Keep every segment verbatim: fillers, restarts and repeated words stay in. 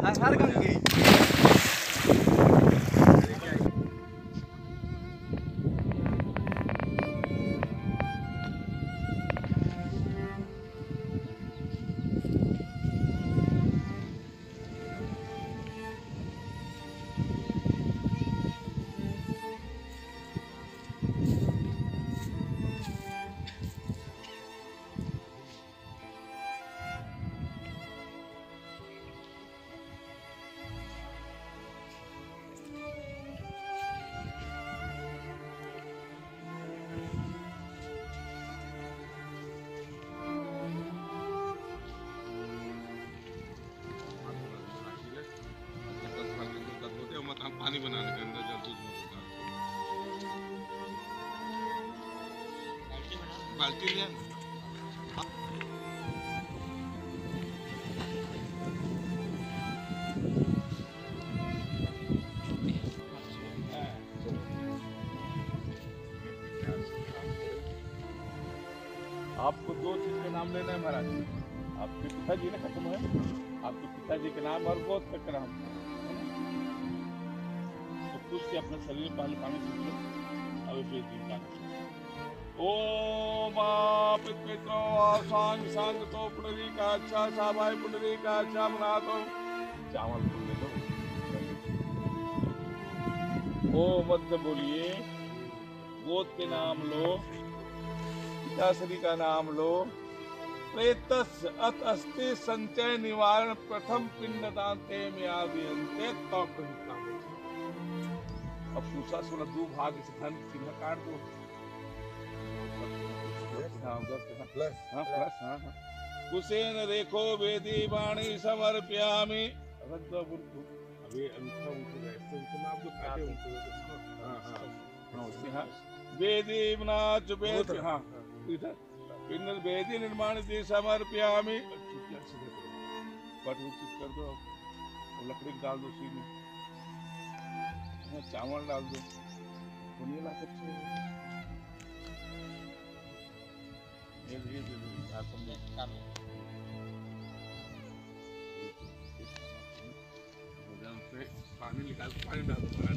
हर गंगे पानी बनाने के अंदर जब दूध होता है बाल्टी लिया आपको दो चीज के नाम लेना है महाराज। आपके पिताजी ने खत्म है, आपके पिताजी के नाम और गोद का नाम। तो खुद से अपने शरीर पहले पानी सीख लो, अब फिर दिन का ओम पितृ सांग सांग तो पुंडरी का अच्छा साबाई पुंडरी का अच्छा मना दो। चावल बोल दो ओ मत बोलिए, गोद के नाम लो, पिताश्री का नाम लो। प्रेतस्य अत अस्ति संचय निवारण प्रथम पिंडदान्ते में आदियन्ते तो कहता है। अब पूछा सोलह दो भाग से धन चिन्ह काट दो। हाँ प्लस हाँ प्लस हाँ हाँ कुसेन रेखो वेदी वाणी समर्पयामि। अभी अंतर उनको ऐसे उनको नाम जो काटे उनको हाँ हाँ हाँ उससे हाँ वेदी नाच वेद हाँ इधर पिंडल वेदी निर्माण दी समर्पयामि। पट उचित कर दो, लकड़ी डाल दो उसी में, चावल डाल दो, बुनिया ला सकते हो। ये ये ये आपको काम है भोजन से पानी निकाल पानी डाल दो महाराज।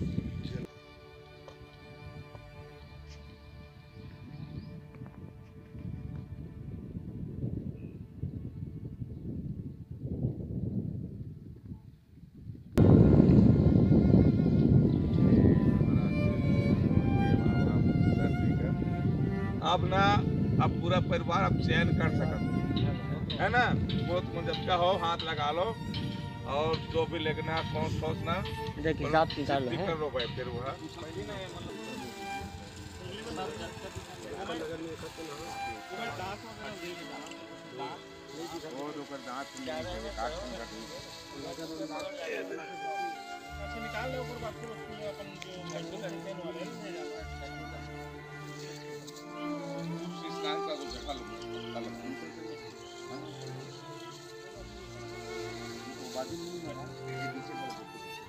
अब ना अब पूरा परिवार अब चयन कर सकते है ना। बहुत जब का हो हाथ लगा लो और जो भी लेना कौन सोचना हिसाब किताब कर लो भाई। फिर वह निकाल लो स्नान का कुछ जगह लो बाजी नहीं है ना ये नीचे कर दो।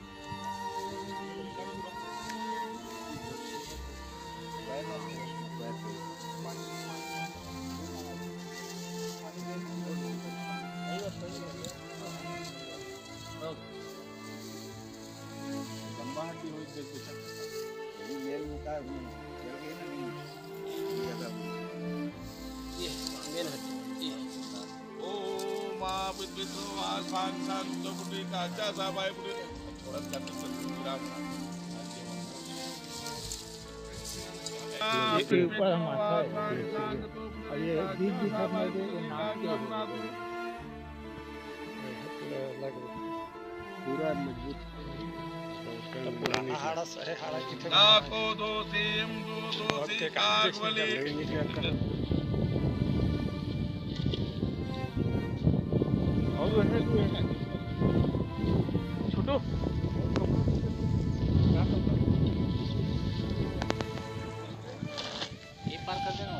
लंबा हड्डी हो देख के ये मुका है चल गई ना नहीं ये मेन हड्डी ओ मां बिद्दो आसान सान तो बुढ़ी का अच्छा सा भाई बुढ़ी थोड़ा करने से विराम इसके ऊपर हम आता है और ये बीच बीच में दे नाम के पूरा मजबूत पुराना हाड़ा सहे हाड़ा किथे ना को दो सेम दो दो से कागवली और है तू है छोटू ये पार कर देना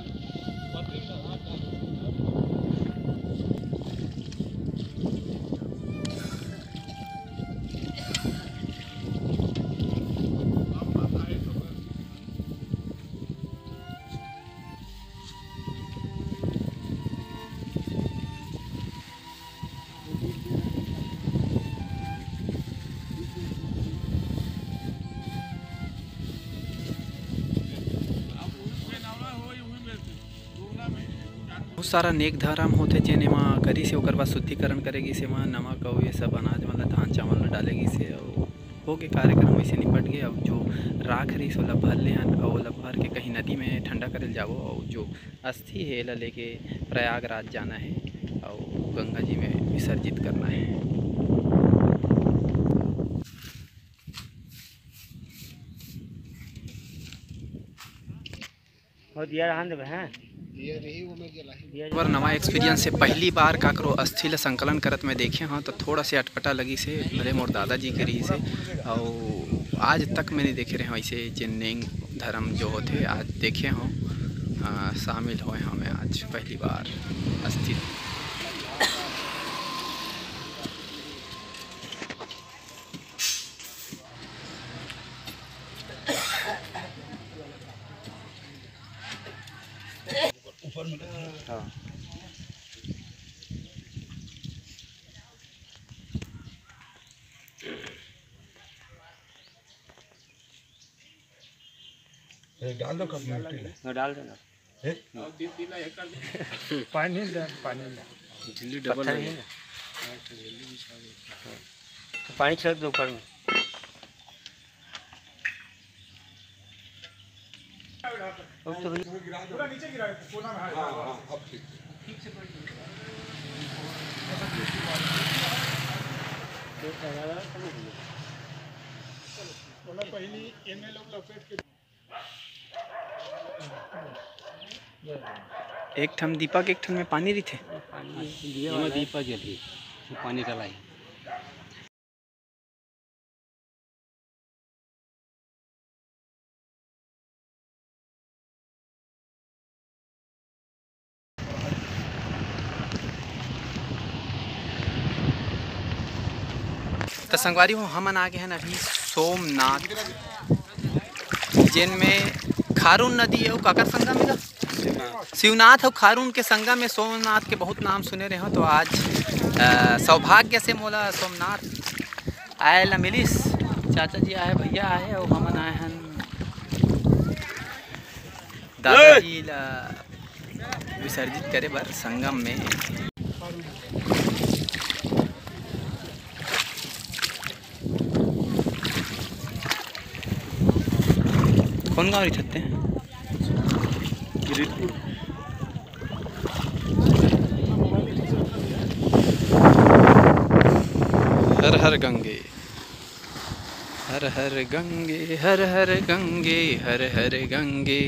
बहुत सारा नेक धर्म होते जेने माँ करी से ओकर बाद शुद्धिकरण करेगी से माँ नमक और ये सब अनाज मतलब धान चावल डालेगी से और हो के कार्यक्रम वैसे निपट गए। अब जो राख रही सो ला भर ले हन और ला भर के कहीं नदी में ठंडा करल जाबो और जो अस्थि है ला लेके प्रयागराज जाना है और गंगा जी में विसर्जित करना है। और नवा एक्सपीरियंस से पहली बार काकरो अस्थि ला संकलन करत में देखे हाँ तो थोड़ा से अटपटा लगी से भले मोर दादाजी के रही से और आज तक मैंने देखे रहे ऐसे जिन्नेंग धर्म जो होते आज देखे हों शामिल हुए हमें आज पहली बार अस्थि। हाँ डाल दो कब मिट्टी डाल देना पानी दे पानी दे डबल है पानी छिड़क दो ऊपर में। पूरा नीचे गिरा कोना में। हां हां अब ठीक ठीक से पकड़ कोना पहली एने लोग लपेट के एक ठम दीपक एक ठन में पानी रही थे पानी दीपक जली पानी चलाई। तो संगवारी हो हमन आगे हैं अभी सोमनाथ जिनमें खारून नदी है काकर संगम मिला शिवनाथ और खारून के संगम में सोमनाथ के बहुत नाम सुने रहे हो। तो आज सौभाग्य से मोला सोमनाथ आए ला मिलिस चाचा जी आए भैया आए और हमन आए हैं दादाजी ला विसर्जित करे बर संगम में। कौन गाँव रहते हैं? हर हर गंगे हर हर गंगे हर हर गंगे हर हर गंगे।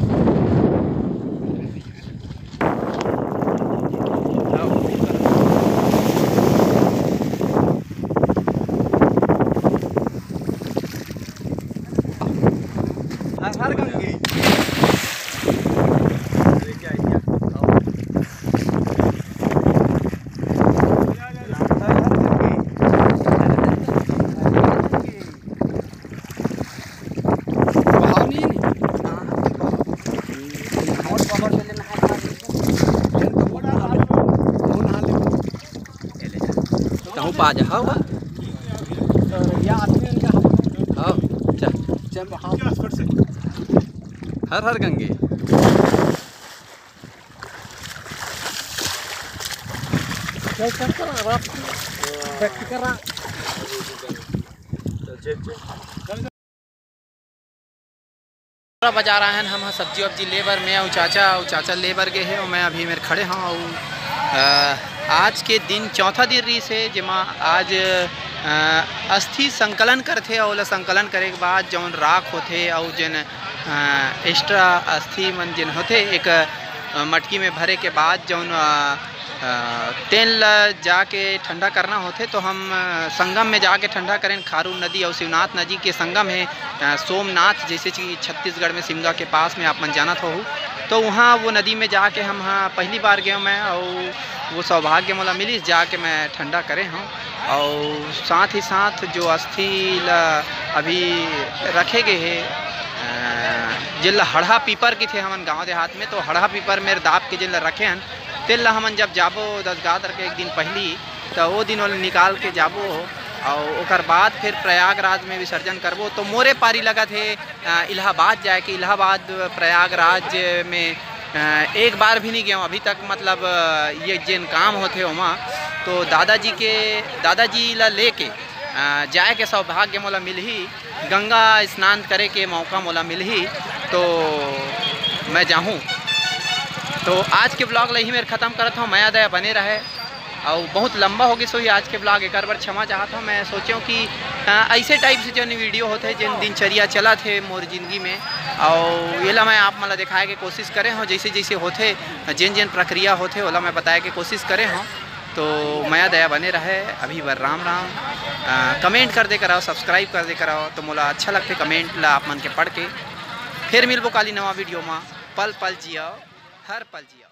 हर हर गंगे कहूँ पा जा हाँ हाँ चल हर हर गंगे। बजा रहा है हम सब्जी वब्जी लेबर में और चाचा और चाचा लेबर के है और मैं अभी मेरे खड़े हाँ और आज के दिन चौथा दिन रही से जिमा आज अस्थि संकलन करते और संकलन करे के बाद जौन राख होते और जिन एक्स्ट्रा अस्थि मन जिन होते एक मटकी में भरे के बाद जौन तेल जाके ठंडा करना होते तो हम संगम में जाके ठंडा करें। खारून नदी और शिवनाथ नदी के संगम है सोमनाथ जैसे कि छत्तीसगढ़ में शिमला के पास में आप मन जाना हो तो वहाँ वो नदी में जाके हम हाँ पहली बार गए मैं और वो सौभाग्य मोला मिली जाके मैं ठंडा करे हूँ। और साथ ही साथ जो अस्थि अभी रखे गए हैं जिला हड़ा पीपर की थे हमन गांव देहात में तो हड़ा पीपर मेरे दाब के जिला रखे हैं तेल हमन जब जाबो दस गादर के एक दिन पहली तो वो दिन वाले निकाल के जाबो और ओकर बाद फिर प्रयागराज में विसर्जन करबो। तो मोरे पारी लगा थे इलाहाबाद जाए कि इलाहाबाद प्रयागराज में एक बार भी नहीं गया हूँ अभी तक। मतलब ये जिन काम होते वहाँ तो दादाजी के दादाजी ला लेके जाए के सौभाग्य मोला मिल ही, गंगा स्नान करे के मौका मोला मिल ही तो मैं जाऊँ। तो आज के ब्लॉग ला ही मेरे ख़त्म करता हूँ। माया दया बने रहे और बहुत लंबा हो गई सो ही आज के ब्लॉग एक बार क्षमा चाहता हूँ। मैं सोचूँ कि ऐसे टाइप से जो वीडियो होते जिन दिनचर्या चला थे मोर जिंदगी में और ये ला मैं आप मला दिखाए के कोशिश करे हूँ जैसे जैसे होते जिन जिन प्रक्रिया होते ओला मैं बताए के कोशिश करे हूँ। तो माया दया बने रहे। अभी बर राम राम। आ, कमेंट कर दे कराओ, सब्सक्राइब कर दे कराओ तो मोला अच्छा लगते कमेंट ला आप मन के पढ़ के। फिर मिलबो काली नवा वीडियो में। पल पल जियो, हर पल जियो।